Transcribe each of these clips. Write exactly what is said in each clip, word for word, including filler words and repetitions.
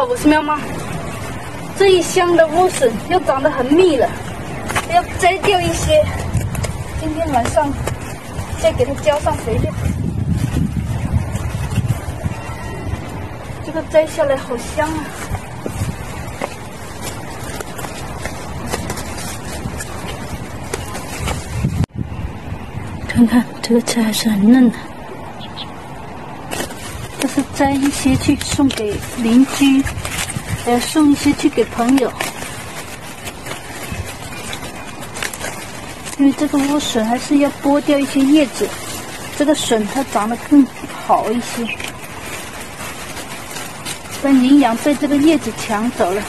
好，我是喵妈。这一箱的莴笋又长得很密了，要摘掉一些。今天晚上再给它浇上肥料。这个摘下来好香啊！看看这个菜还是很嫩的。这是摘一些去送给邻居，还要送一些去给朋友。因为这个莴笋还是要剥掉一些叶子，这个笋它长得更好一些，不然营养被这个叶子抢走了。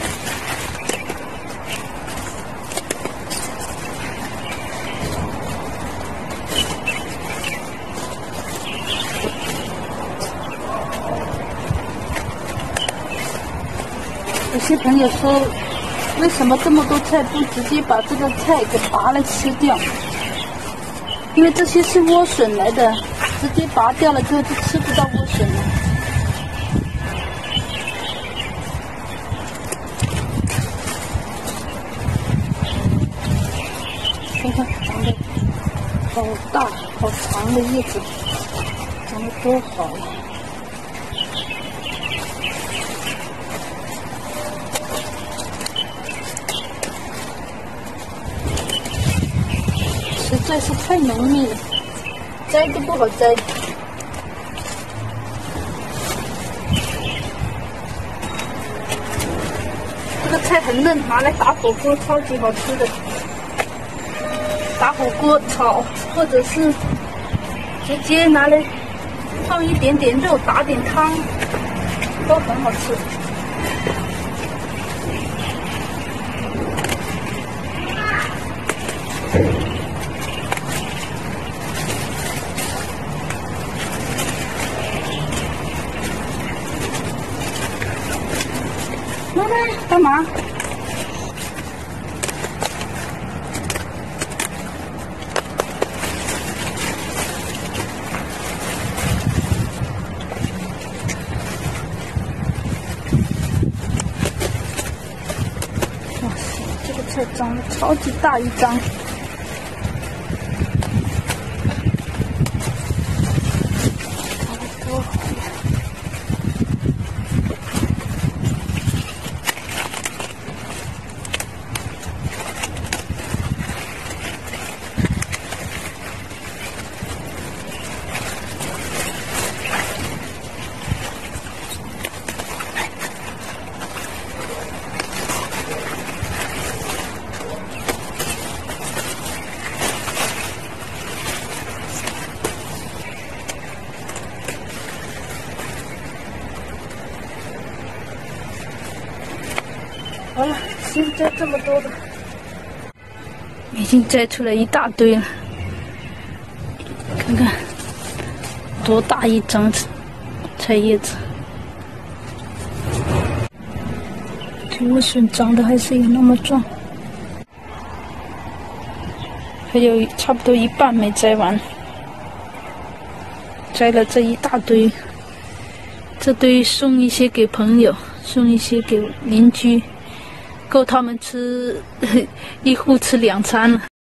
有些朋友说，为什么这么多菜不直接把这个菜给拔了吃掉？因为这些是莴笋来的，直接拔掉了之后就吃不到莴笋了。看看长得好大好长的叶子，长得多好呀！实在是太浓密了，摘都不好摘。这个菜很嫩，拿来打火锅超级好吃的。打火锅炒，或者是直接拿来放一点点肉，打点汤，都很好吃。妈妈，干嘛？哇塞，这个菜长得超级大一张。好了，先摘这么多的，已经摘出来一大堆了。看看多大一张菜叶子，这莴笋长得还是有那么壮，还有差不多一半没摘完，摘了这一大堆，这堆送一些给朋友，送一些给邻居。够他们吃一户吃两餐了。